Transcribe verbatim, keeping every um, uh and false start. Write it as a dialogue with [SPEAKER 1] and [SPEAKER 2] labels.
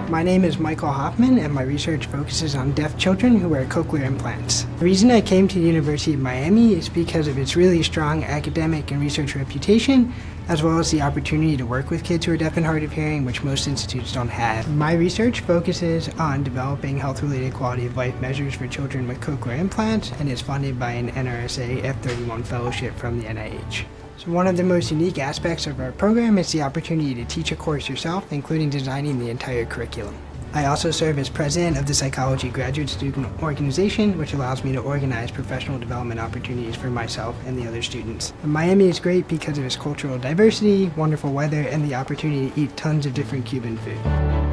[SPEAKER 1] My name is Michael Hoffman, and my research focuses on deaf children who wear cochlear implants. The reason I came to the University of Miami is because of its really strong academic and research reputation, as well as the opportunity to work with kids who are deaf and hard of hearing, which most institutes don't have. My research focuses on developing health-related quality of life measures for children with cochlear implants, and is funded by an N R S A F thirty-one fellowship from the N I H. So one of the most unique aspects of our program is the opportunity to teach a course yourself, including designing the entire curriculum. I also serve as president of the Psychology Graduate Student Organization, which allows me to organize professional development opportunities for myself and the other students. And Miami is great because of its cultural diversity, wonderful weather, and the opportunity to eat tons of different Cuban food.